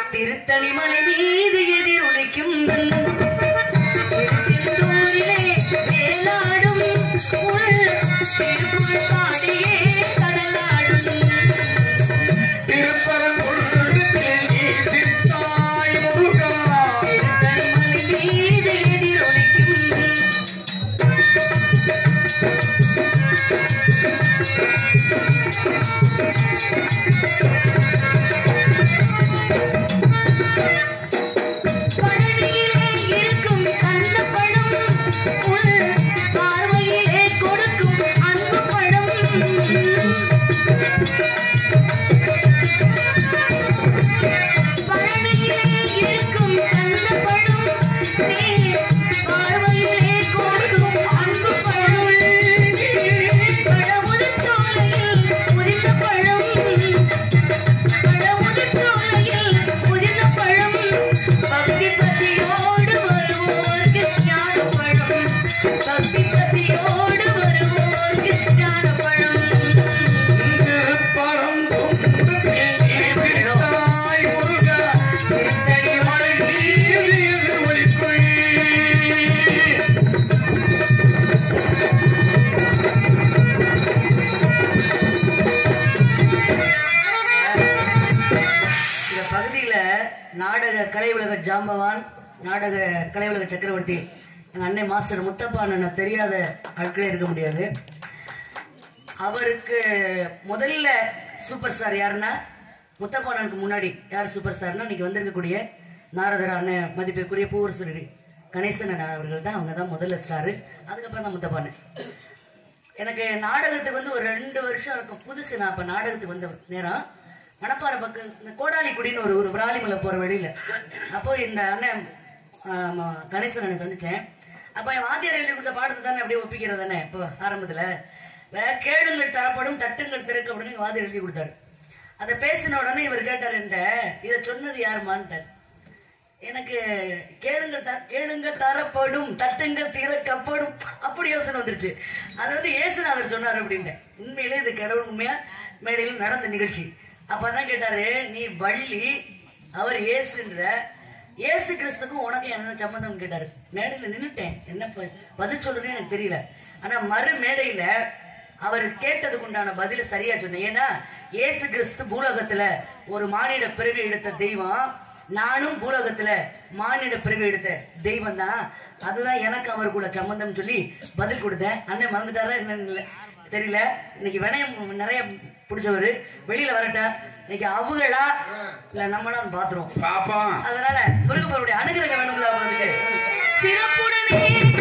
திருத்தணிமலை மீது எதிரொலிக்கும் வேலாடும் திருப்புறப்பாடியே கடலாடும் நாடக கலை உலக ஜாம்பவான் நாடக கலை உலக சக்கரவர்த்தி எங்கள் அன்னை மாஸ்டர் முத்தப்பா அண்ணன் தெரியாத ஆட்களே இருக்க முடியாது. அவருக்கு முதல்ல சூப்பர் ஸ்டார் யாருன்னா முத்தப்பா அண்ணனுக்கு முன்னாடி யார் சூப்பர் ஸ்டார்னா இன்னைக்கு வந்திருக்கக்கூடிய நாரதர் அண்ணன் மதிப்பிற்குரிய பூவரசு கணேசன் அண்ணன் அவர்கள் தான். அவங்க தான் முதல்ல ஸ்டாரு. அதுக்கப்புறம் தான் முத்தப்பா அண்ணன். எனக்கு நாடகத்துக்கு வந்து ஒரு 2 வருஷம் இருக்கும் புதுசு. நான் அப்போ நாடகத்துக்கு வந்த நேரம் மணப்பாறை பக்கம் இந்த கோடாலிக்குடின்னு ஒரு விராலிமலை போகிற வழியில் அப்போ இந்த அண்ணன் கணேசன் அண்ணன் சந்தித்தேன். அப்போ என் வாத்தியார் எழுதி கொடுத்த பாடத்தை தானே அப்படியே ஒப்பிக்கிறது தானே இப்போ ஆரம்பத்தில் கேளுங்கள் தரப்படும் தட்டுங்கள் திறக்கப்படும் எங்கள் வாத்தியார் எழுதி கொடுத்தாரு. அதை பேசின உடனே இவர் கேட்டார் என்கிட்ட, இதை சொன்னது யாருமான்ட்டார். எனக்கு கேளுங்கள் தரப்படும் தட்டுங்கள் திறக்கப்படும் அப்படி யோசனை வந்துருச்சு. அது வந்து இயேசுநாதர் சொன்னார் அப்படின்ட்டு. உண்மையிலே இது கடவுள் உண்மையா மேடையில் நடந்த நிகழ்ச்சி. அப்பதான் கேட்டாரு, நீ வள்ளி அவர் இயேசுன்ற இயேசு கிறிஸ்துக்கும் உனக்கு என்ன சம்பந்தம் கேட்டாரு. மேடையில நின்றுட்டேன், என்ன பதில் சொல்றேன்னு எனக்கு தெரியல. ஆனா மறு மேடையில அவர் கேட்டதுக்கு உண்டான பதில சரியா சொன்னேன். ஏன்னா இயேசு கிறிஸ்து பூலோகத்துல ஒரு மானிட பிறவி எடுத்த தெய்வம், நானும் பூலோகத்துல மானிட பிறவி எடுத்த தெய்வம் தான். அதுதான் எனக்கு அவருக்குள்ள சம்பந்தம் சொல்லி பதில் கொடுத்தேன். அண்ணன் மறந்துட்டாரா என்னன்னு தெரியல. இன்னைக்கு வினயம் நிறைய பிடிச்சவரு வெளியில வரட்ட இன்னைக்கு அவங்களா இல்ல நம்மளாம் பாத்துருவோம். அதனால முருகப்பருடைய அனுகிரகம் வேணும்ல அவங்களுக்கு. சிறப்புடனே